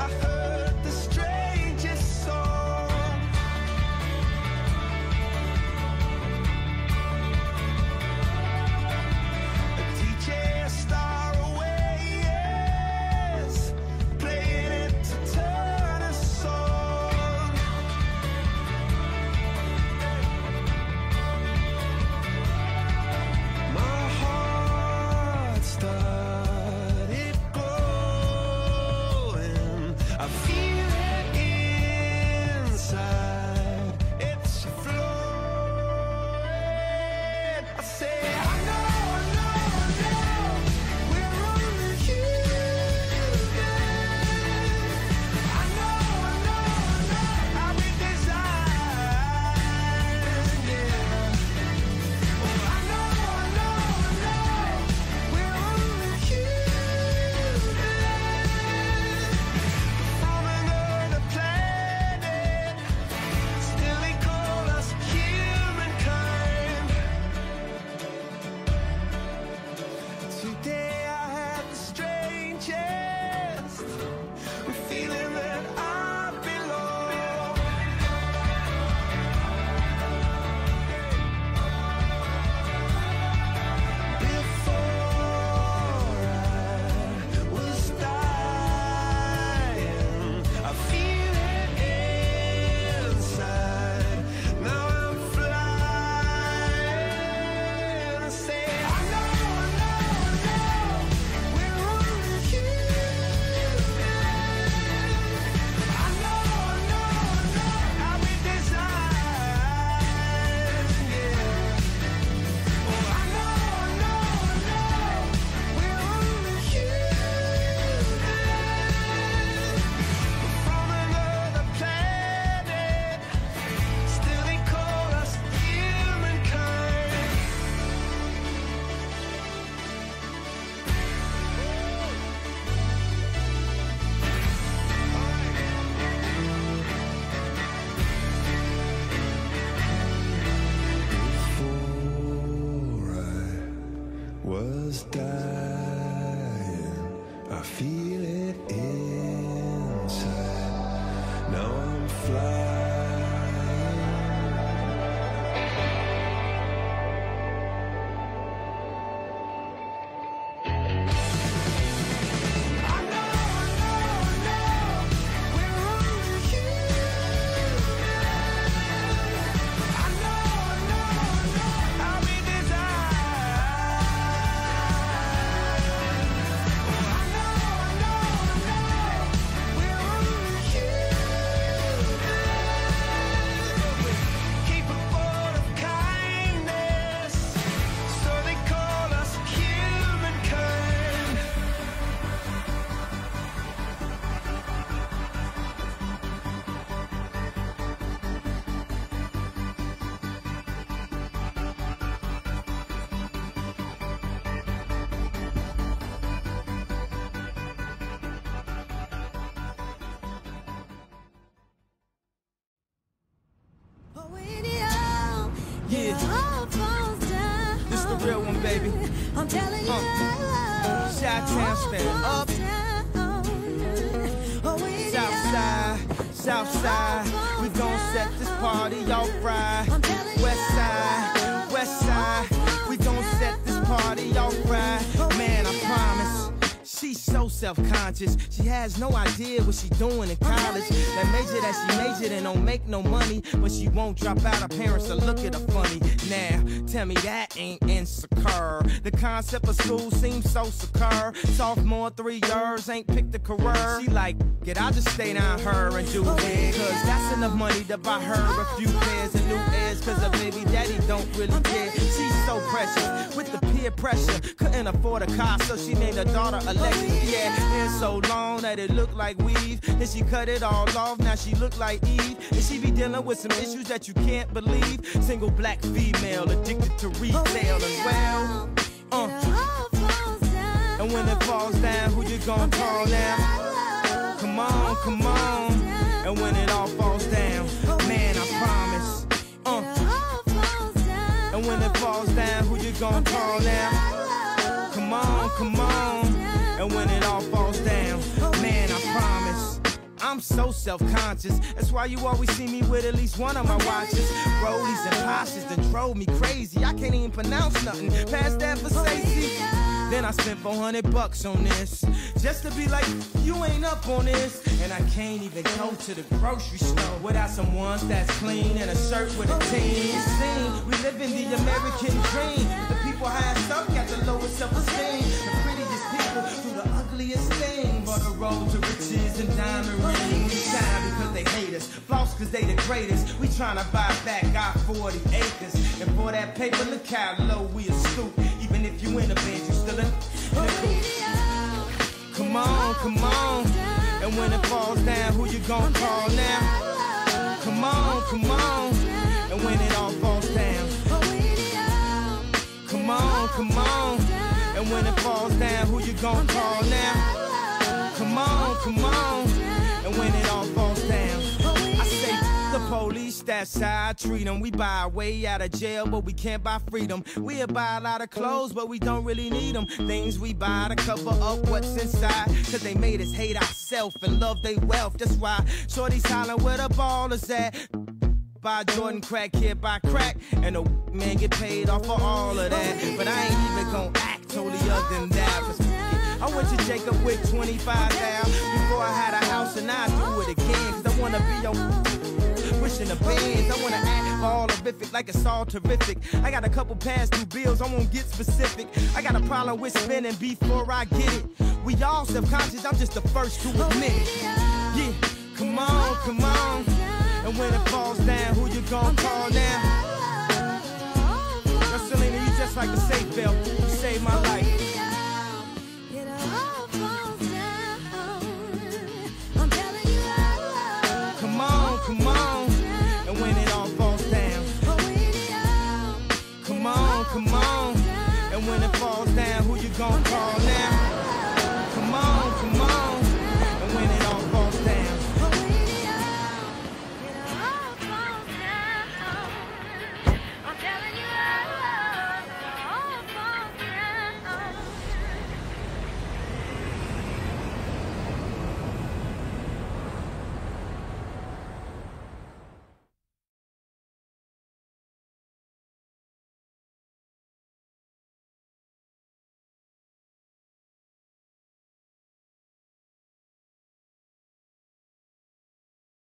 I heard the strangest song. A DJ, a star away, yes, playing it to turn us on. My heart started glowing. I feel it inside. It's flowing. I say, I know, we're only human. I know, how we design, yeah. Oh, I know, we're only human. From another planet, still they call us humankind. Today I have the strangest feeling that I belong. Before I was dying, I feel it inside. Now I'm flying. I say, I know, we're only human. I know, how we design, yeah. Oh, I know, we're only human. From another planet, still they call us humankind. Before I was dying, I feel it inside. Now I'm flying. I know, we're only human. I know, how we design. Oh, I know, we're only human. Capable of kindness, so they call us humankind. Yeah, this the real one, baby. I'm telling you, Chi-Town stand up. South side, we gon' set this party off right. West side, we gon' set this party off right. Man, I promise. She's so self-conscious, she has no idea what she's doing in college. That major that she majored in don't make no money, but she won't drop out, her parents will look at her funny. Now, tell me that ain't insecure. The concept of school seems so secure. Sophomore 3 years, ain't picked a career. She like, I'll just stay down her and do it, cause that's enough money to buy her a few pairs of new ears, cause her baby daddy don't really care. She's so precious, with the peer pressure, couldn't afford a car, so she named her daughter Alexis. Yeah, hair so long that it looked like weave. Then she cut it all off, now she look like Eve. And she be dealing with some issues that you can't believe. Single black female, addicted to retail as well. And when it falls down, who you gonna call now? Come on, come on. And when it all falls down, man, I promise. And when it falls down, who you gonna call now? Come on, come on. And when it all falls down, man, I promise. I'm so self-conscious. That's why you always see me with at least one of my watches. Rollies and Porsches that drove me crazy. I can't even pronounce nothing past that for safety. Then I spent $400 on this, just to be like, you ain't up on this. And I can't even go to the grocery store without some ones that's clean and a shirt with a team. Scene, we live in the American dream. The people highest up got the lowest self-esteem. The prettiest people do the ugliest thing. For the road to riches and diamond rings. Shine because they hate us, floss because they the greatest. We tryna buy back our 40 acres. And for that paper, look how low we are stoop. Even if you in a band, you still in the coop. Come on, come on. And when it falls down, who you gon' call now? Come on, come on. And when it all falls down, come on, come on. And when it falls down, who you gon' call now? Come on, come on. And when it all falls down, I say the police, that's how I treat them. We buy our way out of jail, but we can't buy freedom. We'll buy a lot of clothes, but we don't really need them. Things we buy to cover up what's inside, cause they made us hate ourselves and love their wealth. That's why shorty's hollering where the ballers at. Buy Jordan crack, kid buy crack, and the man get paid off for all of that. But I ain't even gon' act totally other than that. I went to Jacob with 25 down before I had a house, and I do it again. Cause I wanna be your pushing the bands. I wanna act all horrific like it's all terrific. I got a couple past due bills, I won't get specific. I got a problem with spending before I get it. We all self-conscious, I'm just the first to admit it. Yeah, come on, come on. And when it falls down, who you gon' call now? Now, Selena, you just like a safe belt. You saved my life.